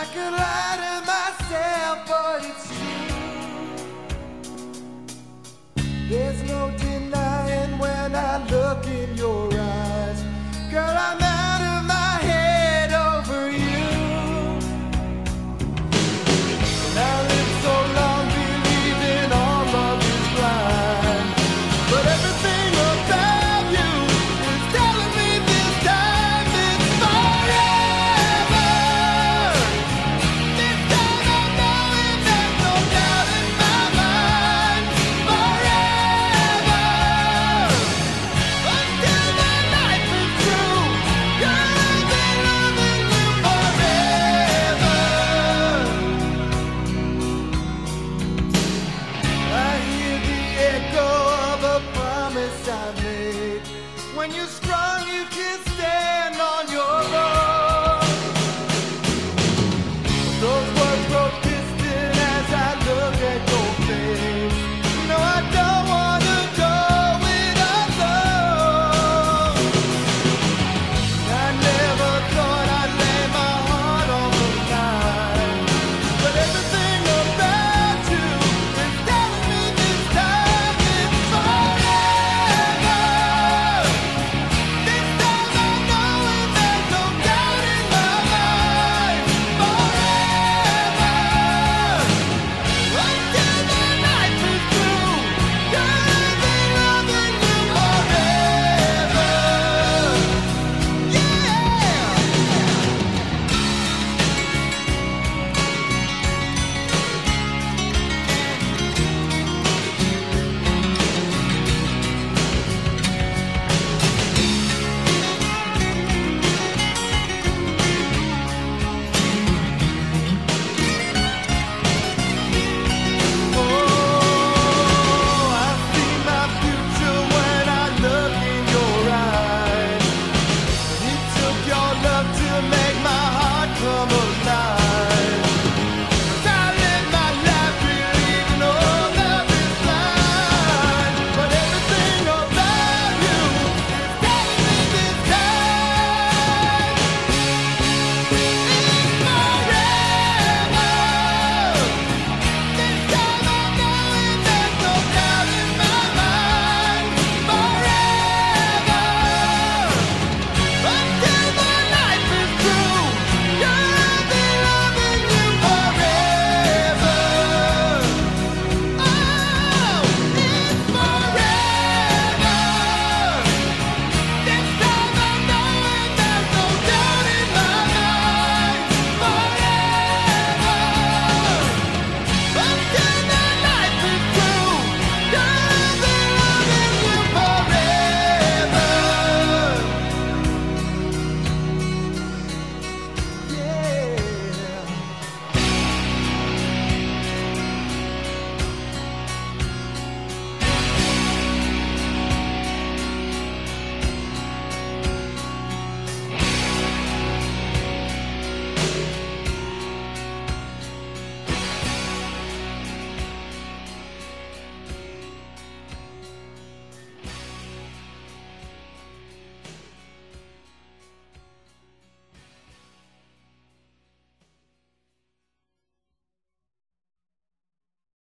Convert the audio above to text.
I could lie to myself, but it's true. There's no denying when I look in your eyes. Girl, I'm out of my head over you. And I lived so long believing all love is blind, but everything about you is telling me this time it's forever. This time I know it, there's no doubt in my mind. Forever, until the life is through. Girl, I've been loving you forever. I hear the echo of a promise I made. When you're strong, you can stay.